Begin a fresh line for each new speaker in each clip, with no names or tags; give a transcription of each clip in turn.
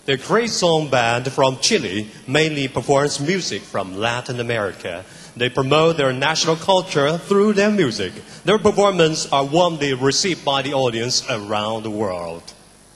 The Great Song Band from Chile mainly performs music from Latin America. They promote their national culture through their music. Their performances are warmly received by the audience around the world.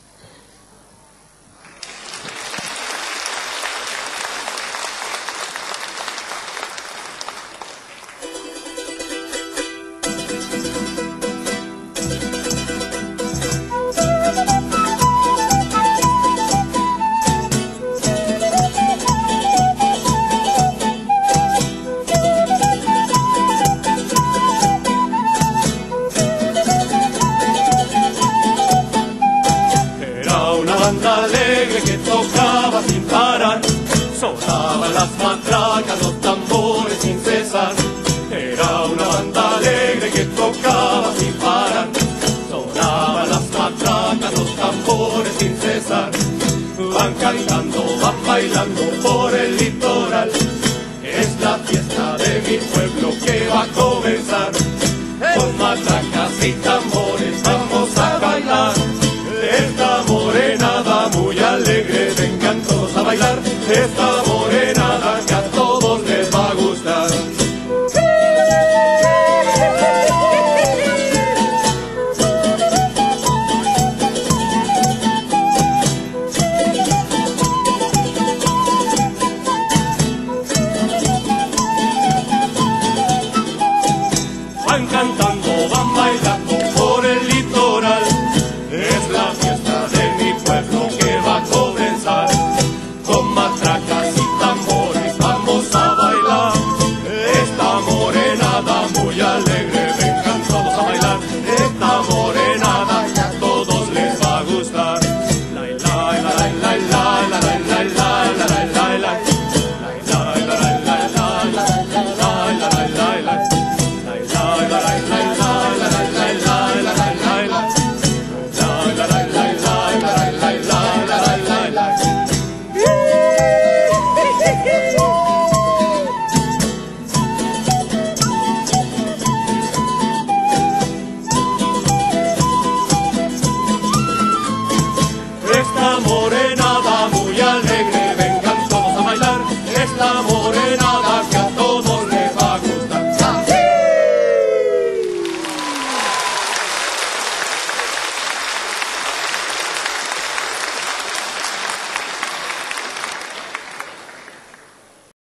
Alegre que tocaba sin parar, sonaban las matracas, los tambores sin cesar. Era una banda alegre que tocaba sin parar, sonaban las matracas, los tambores sin cesar. Van cantando, van bailando por el litoral, es la fiesta de mi pueblo que va a comenzar. Con matracas y tambores vamos a bailar, esta morenada muy alegre, vengan todos a bailar. Esta